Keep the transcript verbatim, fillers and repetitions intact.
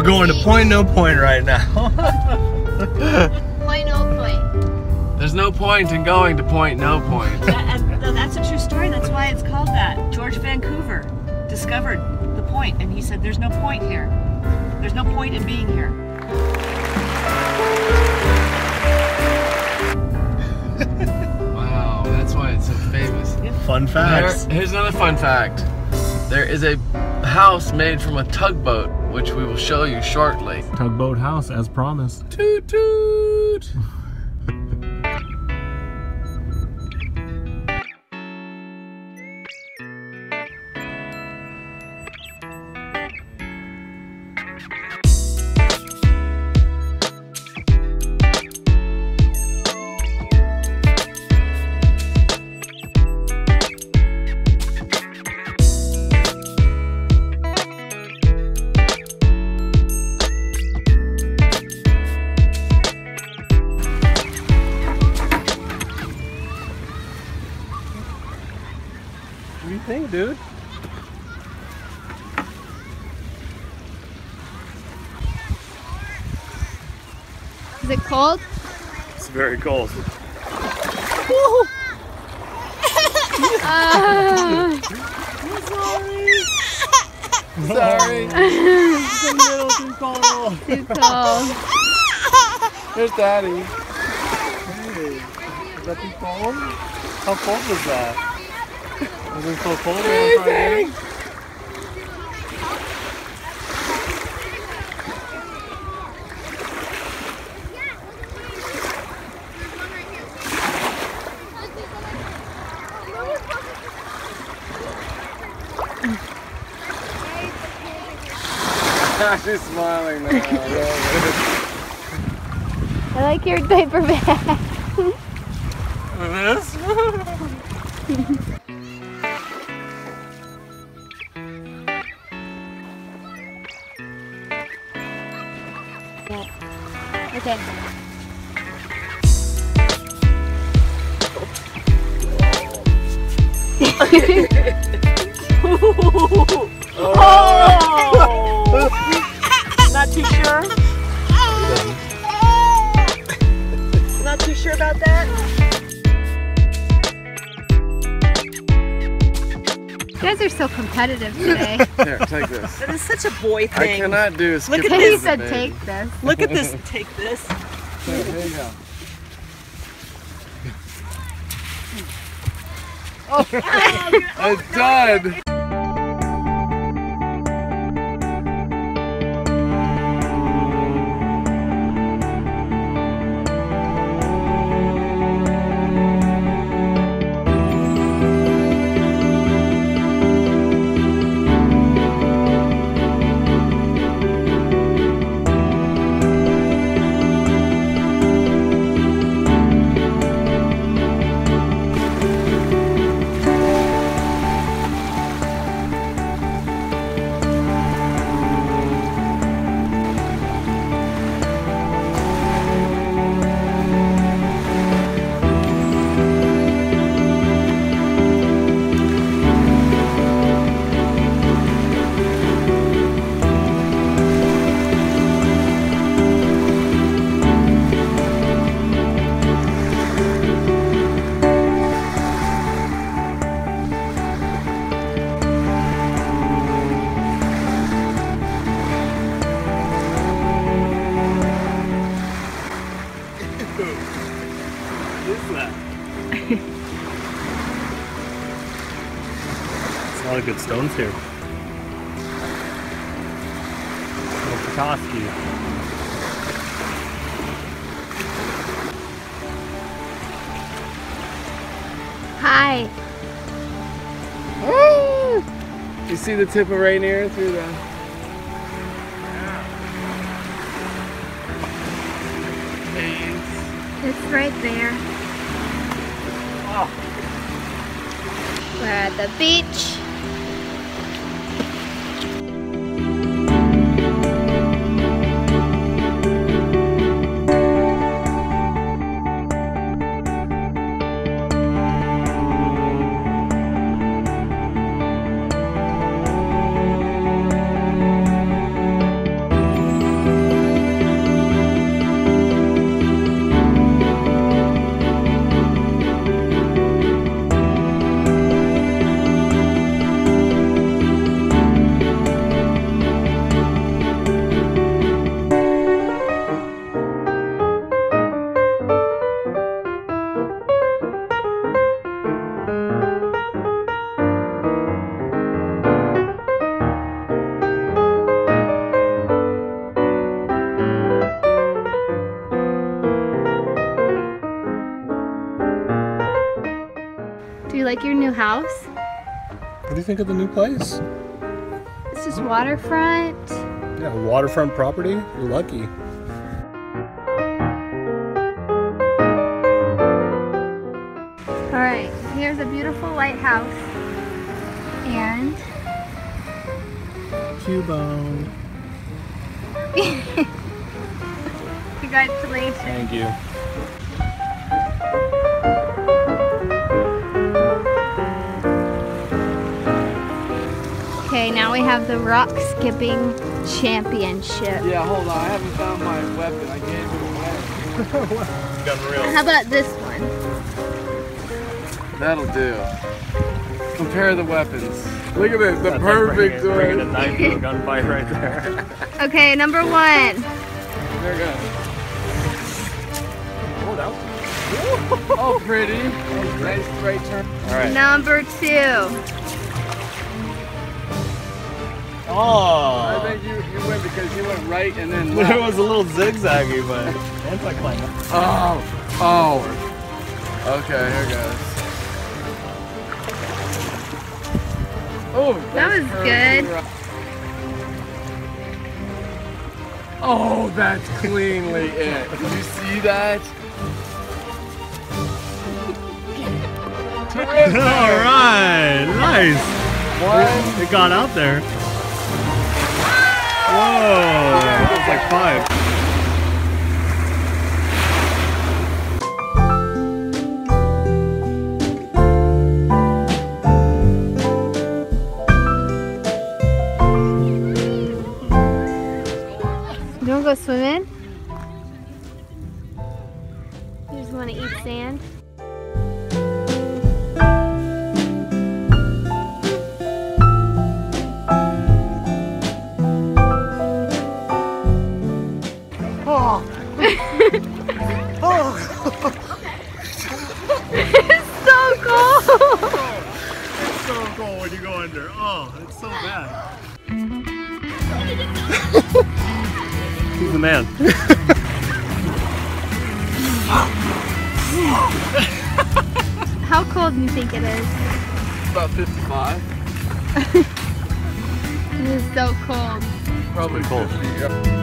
We're going to Point No Point right now. Point No Point. There's no point in going to Point No Point. That, and that's a true story. That's why it's called that. George Vancouver discovered the point, and he said, "There's no point here. There's no point in being here." Wow, that's why it's so famous. Fun facts. There, here's another fun fact. There is a house made from a tugboat, which we will show you shortly. Tugboat house, as promised. Toot toot! What do you think, dude? Is it cold? It's very cold. Uh, Sorry. It's a little too cold. too cold. There's Daddy. Hey, is that too cold? How cold was that? Was it so cold? Amazing. She's smiling now. I like your diaper bag. This? Okay. Oh! Not too sure? Not too sure about that? You guys are so competitive today. Here, take this. That is such a boy I thing. cannot do a skip Look at over He this. the said baby. take this. Look at this. Take this. There you go. It's done. A lot of good stones here. Oh, Petoskey. Hi. Woo! You see the tip of Rainier through the... It's right there. Oh. We're at the beach. new house. What do you think of the new place? This is waterfront. Yeah, waterfront property. You're lucky. All right, here's a beautiful lighthouse. And Cubone. congratulations. Thank you. Okay, now we have the rock skipping championship. Yeah, hold on. I haven't found my weapon. I gave it away. Gun real. How about this one? That'll do. Compare the weapons. Look at this. The That's perfect like bringing, bringing a one. knife to a gunfight right there. Okay, number one. There it goes. Oh, that was... Oh, pretty. Nice straight turn. All right. Number two. I Oh. think you, you win because you went right and then It left. was a little zigzaggy, but anti-climate. Oh. Oh. Okay, here goes. Oh, That that's was curved good. right. Oh, that's cleanly it. Did you see that? All right, nice. One. It got out there. Whoa, that was like five. You wanna go swimming? You just wanna eat sand? Oh. Oh. It's so cold! It's so cold when you go under. Oh, it's so bad. He's the man. How cold do you think it is? About fifty-five. It is so cold. Probably Cold. fifty. Yep.